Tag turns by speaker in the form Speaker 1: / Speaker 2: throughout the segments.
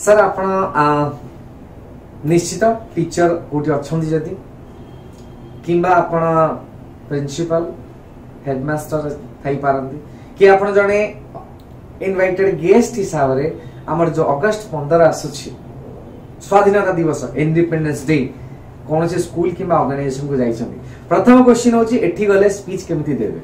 Speaker 1: Sir आपण निश्चित teacher कोठी अछंती जदी किंबा आपण प्रिंसिपल हेडमास्टर थाई पारंती कि आपण जने इनवाइटेड गेस्ट हिसाब रे हमर जो अगस्त 15 आसुछि स्वाधीनता दिवस इंडिपेंडेंस डे कौन से स्कूल किंबा ऑर्गेनाइजेशन को जाइछंती प्रथम क्वेश्चन होछि एठी गले स्पीच केमति देबे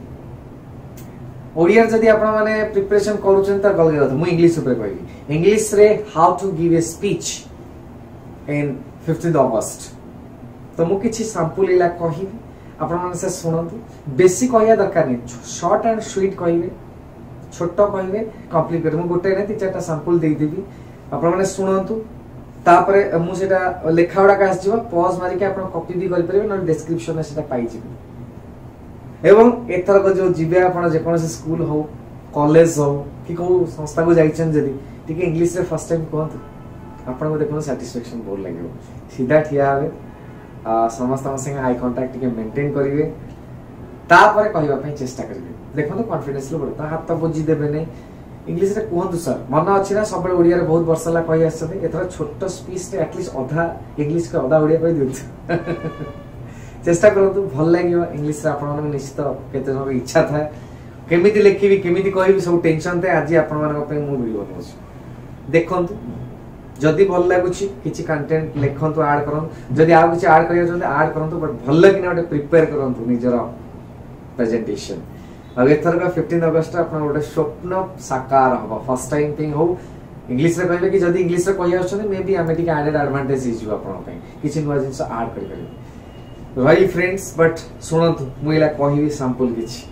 Speaker 1: ओडिया जदी आपण माने प्रिपरेशन करूछन त गल गयो मु इंग्लिश ऊपर कहबी इंग्लिश रे how to give a speech in 15th अगस्त तो मु किछि सैंपल इला कहिबी आपण माने से सुनंतु बेसी कहया दरकार नै शॉर्ट एंड स्वीट कहिबे छोटो कहिबे कॉम्प्लिकेटेड मु गोटे नै 3-4टा सैंपल देई देबी आपण माने सुनंतु तापरे मु सेटा लेखावडा का आसीबो पॉज मारि के आपण कॉपी भी करि परबे न डिस्क्रिप्शन में सेटा पाइ जिबे एवं एथर को जो जिबे आपण जे कोन से स्कूल हो कॉलेज हो कि को संस्था को जाइछन जदी ठीक इंग्लिश रे फर्स्ट टाइम कहंतु आपण को देखो सैटिस्फैक्शन बोल लागो सीधा ठिया आवे समस्त संगे आई कांटेक्ट के मेंटेन करिवे तापरे कहबा पई चेष्टा करिवे देखो तो कॉन्फिडेंस लो बडता हाथ तो बुझी देबे नै इंग्लिश रे कहंतु सर मन अछि ना सब ओडिया रे बहुत वर्ष ला कहि आछते एथरा छोटो स्पीच रे एटलीस्ट आधा इंग्लिश के आधा ओडिया कहि दिउ चेष्टा करंतु भल लागियो इंग्लिश रे आपण मन निश्चित केते जन इच्छा था केमिति लिखिबी केमिति कहिबी सब टेंशन थे आज आपण मन पे मु वीडियो बनौछु देखंतु जदि भल लागुछि किछि कंटेंट लिखंतु ऐड करंतु जदि आ किछि ऐड करियो जदि ऐड करंतु बट भल लागिना ओटे प्रिपेयर करंतु निजर प्रेजेंटेशन अब एथर का 15 अगस्त आपण ओटे स्वप्न साकार हो फर्स्ट टाइम थिंग हो इंग्लिश रे कहबे कि जदि इंग्लिश रे कहि आछन मे बी आमे टिके एडेड एडवांटेज हिजु आपण पे किछि नुवा जिंस ऐड करि करि भाई फ्रेंड्स बट सुनंतु मु इला कहिबी सैंपल किछि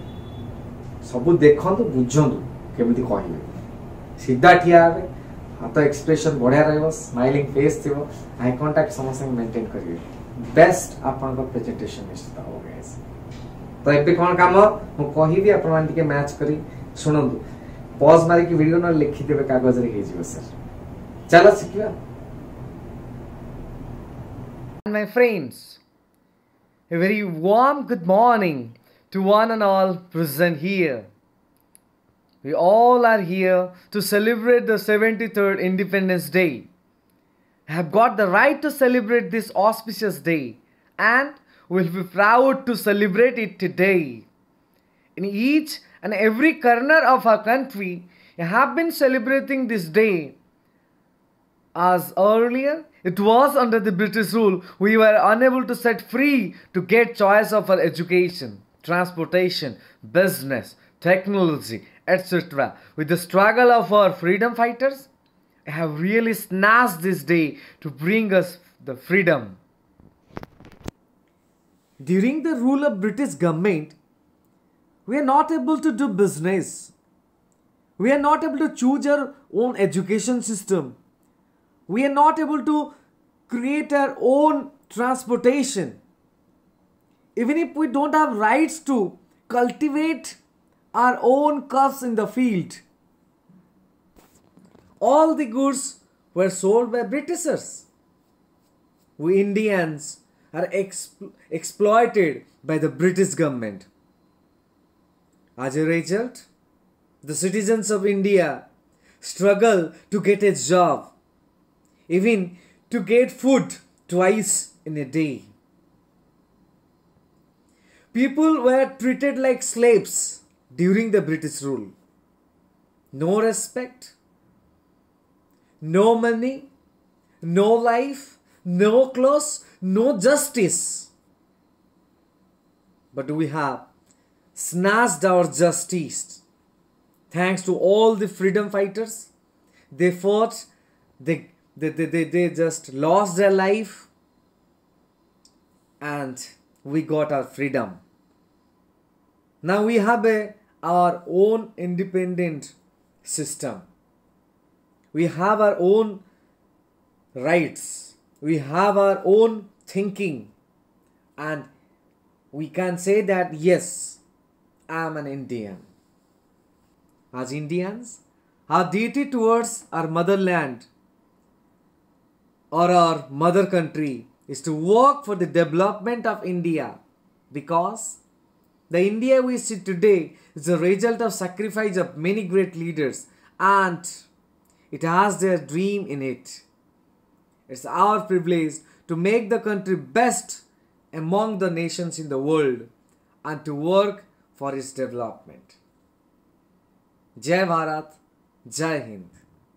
Speaker 1: सब देखंतु बुझंतु केमिति कहिबे सीधा ठिया आबे हाथ एक्सप्रेशन बढ़िया रहबो स्माइलिंग फेस थिबो आई कांटेक्ट समस्त मेंटेन करिवे बेस्ट आपन को प्रेजेंटेशन निश्चित हो गाइस तो एबे कोन काम मु कहिबी आपन मान के मैच करी सुनंतु पॉज मारी की वीडियो न लिखि देबे कागज रे हेजिबो सर चलो सिखिबा
Speaker 2: my friends, a very warm good morning to one and all present here. We all are here to celebrate the 73rd Independence Day. I have got the right to celebrate this auspicious day and will be proud to celebrate it today. In each and every corner of our country, I have been celebrating this day. As earlier, it was under the British rule, we were unable to set free to get choice of our education, transportation, business, technology, etc. With the struggle of our freedom fighters, I have really snatched this day to bring us the freedom. During the rule of British government, we are not able to do business. We are not able to choose our own education system. We are not able to create our own transportation. Even if we don't have rights to cultivate our own crops in the field. All the goods were sold by Britishers. We Indians are exploited by the British government. As a result, the citizens of India struggle to get a job, even to get food twice in a day. People were treated like slaves during the British rule. No respect, no money, no life, no clothes, no justice. But we have snatched our justice. Thanks to all the freedom fighters. They fought, they just lost their life, and we got our freedom. Now we have our own independent system. We have our own rights. We have our own thinking, and we can say that yes, I am an Indian. As Indians, our duty towards our motherland or our mother country is to work for the development of India, because the India we see today is the result of sacrifice of many great leaders, and
Speaker 1: it has their dream in it. It's our privilege to make the country best among the nations in the world and to work for its development. Jai Bharat, Jai Hind.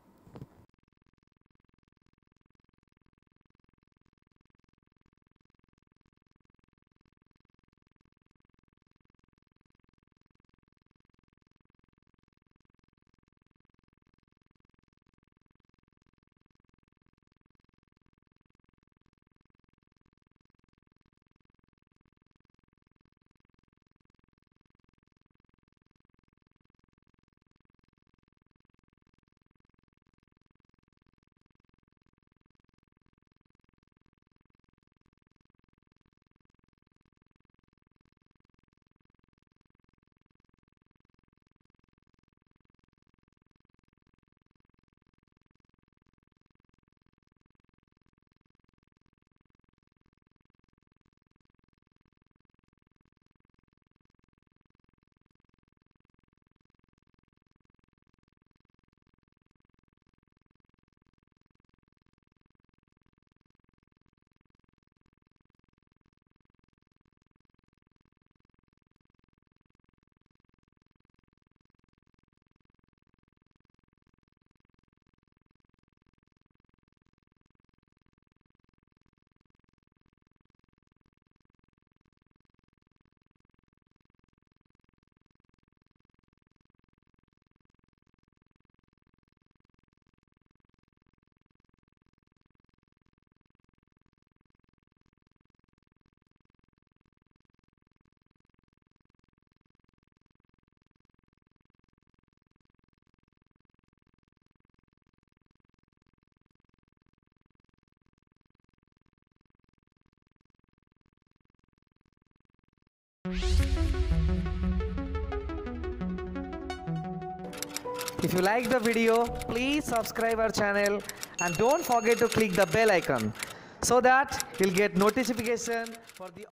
Speaker 2: If you like the video, please subscribe our channel and don't forget to click the bell icon so that you'll get notification for the